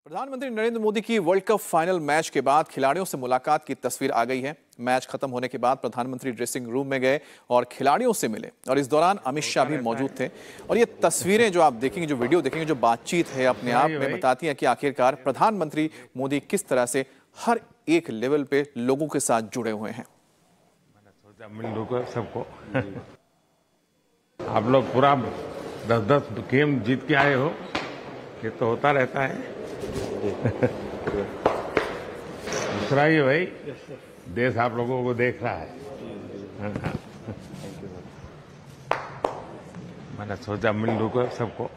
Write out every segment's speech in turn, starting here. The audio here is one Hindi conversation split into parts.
प्रधानमंत्री नरेंद्र मोदी की वर्ल्ड कप फाइनल मैच के बाद खिलाड़ियों से मुलाकात की तस्वीर आ गई है। मैच खत्म होने के बाद प्रधानमंत्री ड्रेसिंग रूम में गए और खिलाड़ियों से मिले और इस दौरान अमित शाह भी मौजूद थे। और ये तस्वीरें जो आप देखेंगे, जो वीडियो देखेंगे, जो बातचीत है अपने आप में बताती है कि आखिरकार प्रधानमंत्री मोदी किस तरह से हर एक लेवल पे लोगों के साथ जुड़े हुए हैं। मैंने सोचा सबको आप लोग पूरा 10-10 गेम जीत के आए हो, ये तो होता रहता है। दूसरा ही भाई, देश आप लोगों को देख रहा है। मैंने सोचा मिल लूँ सबको,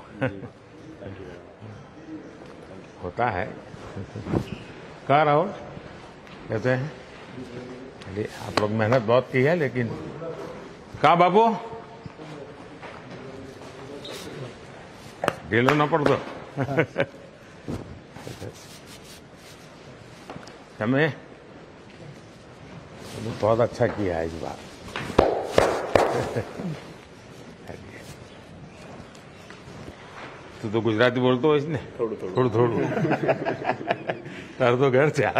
होता है। कह रहा हो कहते हैं अरे आप लोग मेहनत बहुत की है, लेकिन कहा बाबू ढीलो ना पड़ दो। हमें बहुत अच्छा किया है इस बार। तू तो गुजराती बोलते हो इसने थोड़ा तार तो घर से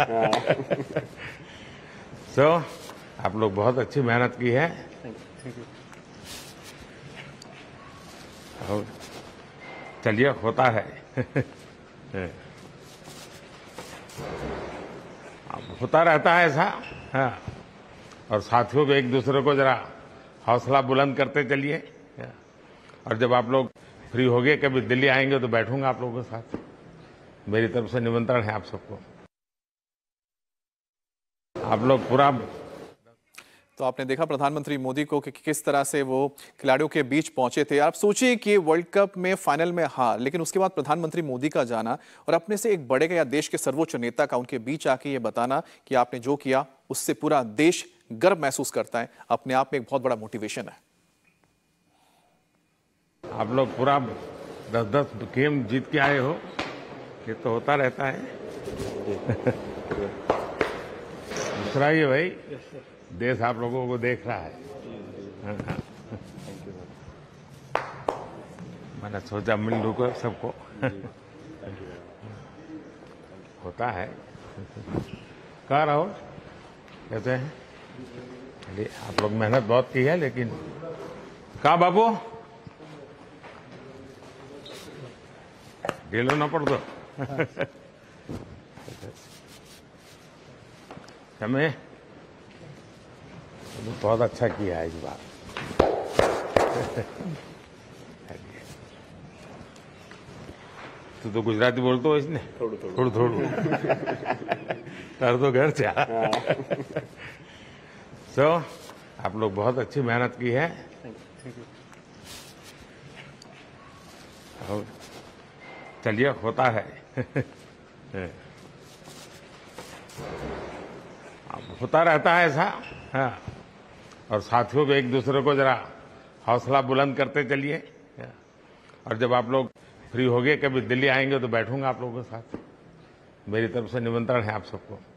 तो आप लोग बहुत अच्छी मेहनत की है। और चलिए, होता है। होता रहता है ऐसा। हाँ, और साथियों को एक दूसरे को जरा हौसला बुलंद करते चलिए। और जब आप लोग फ्री हो गए, कभी दिल्ली आएंगे तो बैठूंगा आप लोगों के साथ। मेरी तरफ से निमंत्रण है आप सबको। आप लोग पूरा तो आपने देखा प्रधानमंत्री मोदी को कि किस तरह से वो खिलाड़ियों के बीच पहुंचे थे। आप सोचिए कि वर्ल्ड कप में फाइनल में हार, लेकिन उसके बाद प्रधानमंत्री मोदी का जाना और अपने से एक बड़े या देश के सर्वोच्च नेता का उनके बीच आके ये बताना कि आपने जो किया उससे पूरा देश गर्व महसूस करता है, अपने आप में एक बहुत बड़ा मोटिवेशन है। आप लोग पूरा 10-10 गेम जीत के आए हो, ये तो होता रहता है। दूसरा ही भाई, देश आप लोगों को देख रहा है। मैंने सोचा मिल लूँ सबको, होता है। कह रहा हो कहते हैं अरे आप लोग मेहनत बहुत की है, लेकिन कहा बाबू ढीलो ना पड़ दो। हमें बहुत अच्छा किया है इस बार। तू तो गुजराती बोलते हो इसने थोड़ा तार तो घर से तो आप लोग बहुत अच्छी मेहनत की है। और चलिए, होता है। होता रहता है ऐसा। हाँ, और साथियों को एक दूसरे को जरा हौसला बुलंद करते चलिए। और जब आप लोग फ्री हो गए, कभी दिल्ली आएंगे तो बैठूंगा आप लोगों के साथ। मेरी तरफ से निमंत्रण है आप सबको।